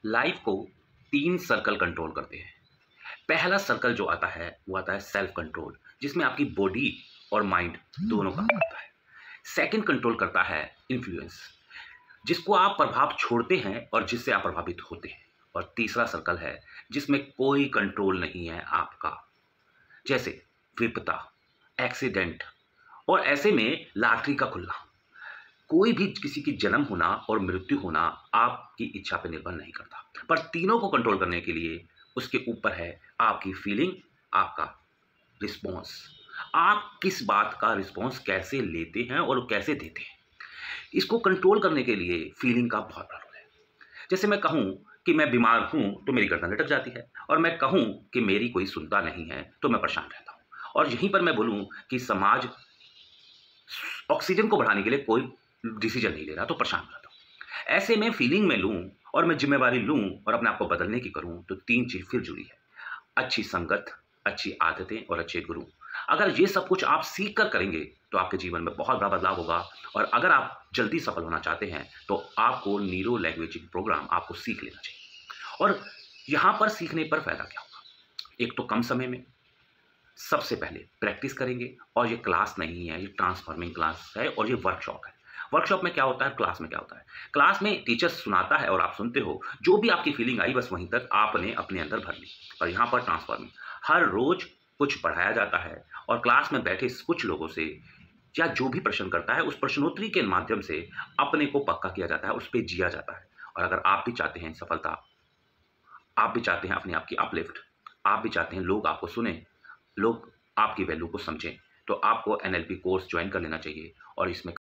Life को 3 circle control करते हैं। पहला सर्कल जो आता है वो आता है सेल्फ कंट्रोल, जिसमें आपकी बॉडी और माइंड दोनों काम करता है। सेकंड कंट्रोल करता है इन्फ्लुएंस, जिसको आप प्रभाव छोड़ते हैं और जिससे आप प्रभावित होते हैं। और तीसरा सर्कल है जिसमें कोई कंट्रोल नहीं है आपका, जैसे विपदा, एक्सीडेंट और ऐसे में लॉटरी का खुलना। कोई भी किसी की जन्म होना और मृत्यु होना आपकी इच्छा पर निर्भर नहीं करता, पर तीनों को कंट्रोल करने के लिए उसके ऊपर है आपकी फीलिंग, आपका रिस्पॉन्स। आप किस बात का रिस्पॉन्स कैसे लेते हैं और कैसे देते हैं, इसको कंट्रोल करने के लिए फीलिंग का बहुत बड़ा रोल है। जैसे मैं कहूँ कि मैं बीमार हूँ तो मेरी गर्दन लटक जाती है, और मैं कहूँ कि मेरी कोई सुनता नहीं है तो मैं परेशान रहता हूँ। और यहीं पर मैं बोलूँ कि समाज ऑक्सीजन को बढ़ाने के लिए कोई डिसीजन नहीं ले रहा तो परेशान रहता हूँ। ऐसे में फीलिंग में लूँ और मैं जिम्मेवारी लूँ और अपने आप को बदलने की करूँ तो 3 चीज़ फिर जुड़ी है: अच्छी संगत, अच्छी आदतें और अच्छे गुरु। अगर ये सब कुछ आप सीख कर करेंगे तो आपके जीवन में बहुत बड़ा बदलाव होगा। और अगर आप जल्दी सफल होना चाहते हैं तो आपको न्यूरो लैंग्वेजिंग प्रोग्राम आपको सीख लेना चाहिए। और यहाँ पर सीखने पर फ़ायदा क्या होगा? एक तो कम समय में सबसे पहले प्रैक्टिस करेंगे, और ये क्लास नहीं है, ये ट्रांसफॉर्मिंग क्लास है और ये वर्कशॉप है। वर्कशॉप में क्या होता है, क्लास में क्या होता है? क्लास में टीचर सुनाता है और आप सुनते हो, जो भी आपकी फीलिंग आई बस वहीं तक आपने अपने अंदर भर ली। और यहाँ पर ट्रांसफॉर्मिंग, हर रोज कुछ पढ़ाया जाता है और क्लास में बैठे कुछ लोगों से या जो भी प्रश्न करता है उस प्रश्नोत्तरी के माध्यम से अपने को पक्का किया जाता है, उस पर जिया जाता है। और अगर आप भी चाहते हैं सफलता, आप भी चाहते हैं अपने आप की अपलिफ्ट, आप भी चाहते हैं लोग आपको सुने, लोग आपकी वैल्यू को समझें, तो आपको एनएलपी कोर्स ज्वाइन कर लेना चाहिए और इसमें